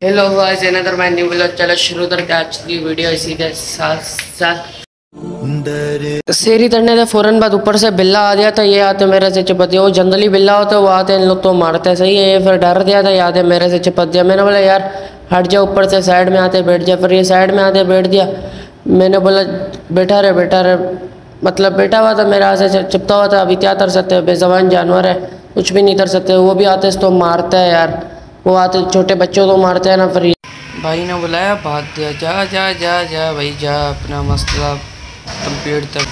Hello guys, another my new vlog. चलो शुरू करते आज की वीडियो इसी के साथ साथ। शेरी तड़ने से फौरन बाद ऊपर से बिल्ला आ गया था। ये आते मेरे से चिपक गया। वो जंगली बिल्ला होता है, वो आते इन लोग तो मारते सही है। ये फिर डर गया था, याद है मेरे से चिपक गया। मैंने बोला यार हट जा, ऊपर से साइड में आते बैठ जा। फिर ये साइड में आते बैठ गया। मैंने बोला बैठा रहे, मतलब बैठा हुआ था मेरा से चिपका हुआ था। अभी क्या कर सकते हैं, बेज़बान जानवर है, कुछ भी नहीं कर सकते। वो भी आते तो मारता है यार, वो आते छोटे बच्चों को मारते हैं ना। फिर भाई ने बुलाया, भाग दिया। जा जा जा जा भाई जा, अपना मसला कंप्लीट तक।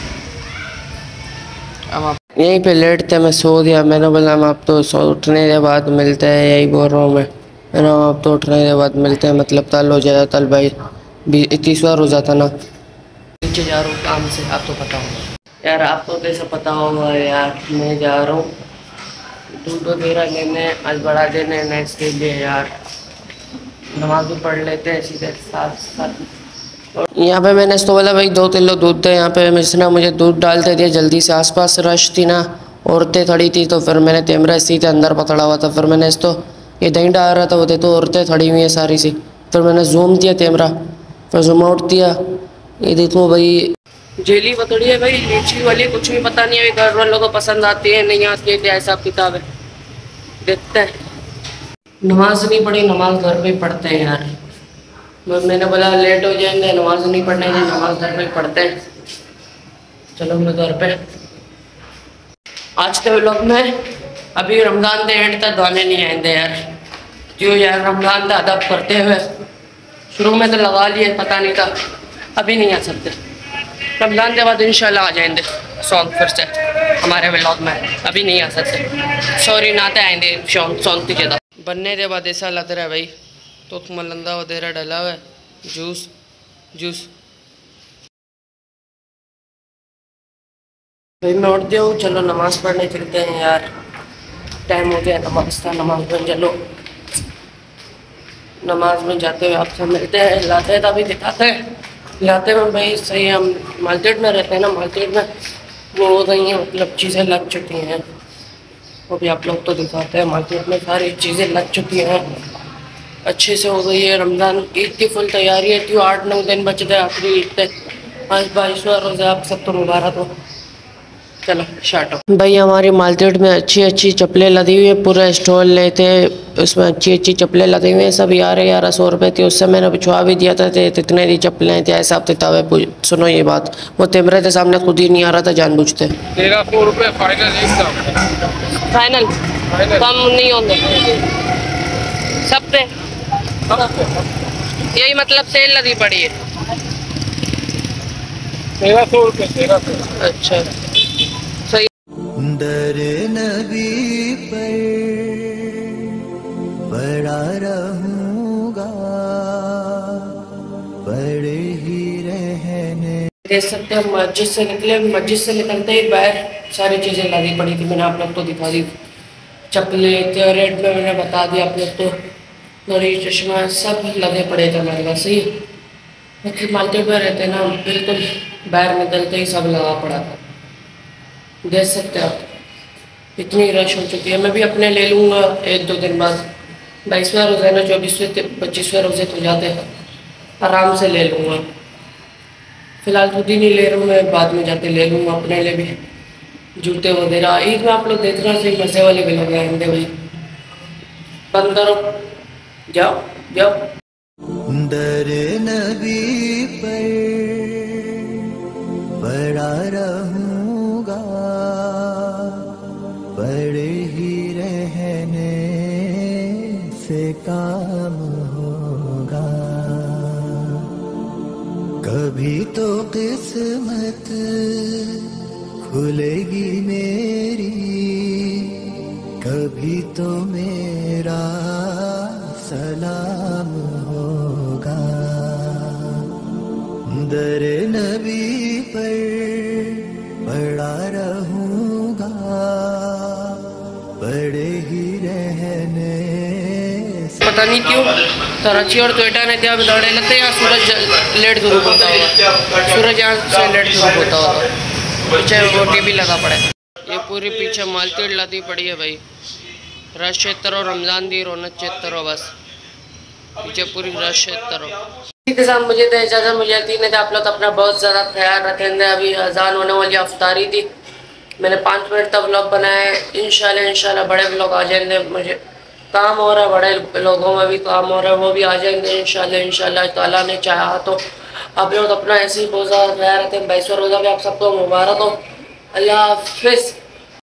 अब आप यहीं पे लेटते, मैं सो गया। मैंने बोला हम आप तो उठने के बाद मिलते हैं, यही बोल रहा हूँ मैं ना। आप तो उठने के बाद मिलते हैं, मतलब तल हो जाएगा। तल भाई 30 बार हो जाता ना। नीचे जा रहा हूँ काम से, आप तो पता होगा यार, आपको कैसे पता होगा यार। मैं जा रहा हूँ दूध वगैरह लेने, आज बड़ा दिन है नेक्स्ट के लिए यार। नमाज भी पढ़ लेते हैं सीधे साथ साथ। और यहाँ पे मैंने इसको बोला भाई 2 किलो दूध दे। यहाँ पे इसने मुझे दूध डालते दिया जल्दी से। आसपास रश थी ना, औरतें खड़ी थी, तो फिर मैंने तेमरा सीधे अंदर पकड़ा हुआ था। फिर मैंने इसको ये दही डाल रहा था, वो तो औरतें खड़ी हुई हैं सारी सी। फिर मैंने जूम दिया तेमरा, फिर जूम आउट दिया। ये देखो भाई जेली पकड़ी है भाई, लीची वाली। कुछ भी पता नहीं है घर वालों को पसंद आती है नहीं आती है, क्या हिसाब किताब है देखते हैं। नमाज नहीं पढ़ी, नमाज घर पे पढ़ते हैं यार। मैंने बोला लेट हो जाएंगे, नमाज नहीं पढ़ने की, नमाज घर पे पढ़ते हैं। चलो मैं घर पे आज के व्लॉग में अभी रमज़ान के एंड तक गाने नहीं आएंगे यार। क्यों यार, रमज़ान का अदब करते हुए शुरू में तो लगा लिए, पता नहीं था। अभी नहीं आ सकते, रमज़ान के बाद इंशाल्लाह आ जाएंगे सॉन्ग फिर से हमारे व्लॉग में। अभी नहीं आ सकते, सॉरी नाते आएंगे सॉन्ग की जगह। बनने के बाद ऐसा लग रहा है भाई, तो मलंदा वगैरह डला हुआ है, जूस भाई मैं उठ गया हूँ। चलो नमाज़ पढ़ने चलते हैं यार, टाइम हो गया नमाज का। नमाज में चलो, नमाज में जाते हुए आपसे मिलते हैं। लाते हैं तभी दिखाते हैं, लाते में भाई सही। हम मार्केट में रहते हैं ना, मार्केट में वो हो गई हैं, मतलब चीज़ें लग चुकी हैं। वो भी आप लोग तो दिखाते हैं, मार्केट में सारी चीज़ें लग चुकी हैं, अच्छे से हो गई है। रमज़ान ईद की फुल तैयारी है। क्यों 8-9 दिन बच गए आखिरी ईद तक। आज 22वां रोज़ा, आप सब तो मुबारक हो। चलो स्टार्ट हो भाई। हमारी मार्केट में अच्छी अच्छी चप्पलें लदी हुई है, पूरा स्टॉल लेते उसमें अच्छी अच्छी चप्पलें लदी हुई हैं। सब 1100 रुपये थी, उससे मैंने पिछवा भी दिया था। इतने की चप्पलें थे, हिसाब किताब है। सुनो ये बात, वो तेमरे के सामने खुद ही नहीं आ रहा था जानबूझते। 1300 रुपये फाइनल कम नहीं होंगे सब पे। यही मतलब सेल लगी पड़ी है। 1300 रुपये 1300। अच्छा सही। दर नबी पर पड़ा रहूंगा, पड़े ही रहने। देख सकते हैं मस्जिद से निकले, मस्जिद से निकलते ही बाहर सारी चीज़ें लगी पड़ी थी। मैंने आप लोग को दिखा दी, चप्पलें थे रेट में मैंने बता दिया आप लोग को। घड़ी चश्मा सब लगे पड़े थे हमारे पास ही। मतलब मार्केट में रहते ना, बिल्कुल बाहर निकलते ही सब लगा पड़ा था। देख सकते हैं आप, इतनी रश हो चुकी है। मैं भी अपने ले लूँगा 1-2 दिन बाद। 22वां रोज़ा ना, 24वें 25वें रोज़े तो जाते हैं, आराम से ले लूँगा। फ़िलहाल खुद ही नहीं ले रहा हूँ मैं, बाद में जाके ले लूँगा अपने लिए भी जूते वगैरह। ईद में आप लोग देखना सही मज़े वाले भी लगे आएंगे भाई। बंद करो, जाओ जाओ। दर नबी पर पड़ा रहूंगा, पड़े ही रहने से काम होगा। कभी तो किस्मत खुलेगी मेरी, कभी तो मेरा सलाम होगा। दर नबी पर पड़ा रहूंगा, पड़े ही रहने। पता नहीं क्यों कराची और क्वेटा ने क्या दौड़े लेते हैं। यहाँ सूरज लेट शुरू होता होगा, सूरज यहाँ से लेट शुरू होता होगा। पीछे वो टीवी लगा पड़ा है। ये पूरी पीछे मार्केट लदी पड़ी है भाई। रश क्षेत्र और रमज़ान दी रौनक क्षेत्र हो बस। पीछे पूरी रश है तरफ। इसी के साथ मुझे तो इजाज़त, मुझे यकीन है आप लोग अपना बहुत ज़्यादा ख्याल रखेंगे। अभी अजान होने वाली अफ्तारी थी, मैंने 5 मिनट तक व्लॉग बनाया है। इंशाल्लाह बड़े व्लॉग आ जाएंगे। मुझे काम हो रहा है, बड़े लोगों में भी काम हो रहा है, वो भी आ जाएंगे इंशाल्लाह ताला ने चाहा तो। आप लोग अपना ऐसे ही बहुत ज़्यादा ख्याल रखें। 22वां रोज़ा भी आप सबको मुबारक हो। अल्लाह हाफिज़।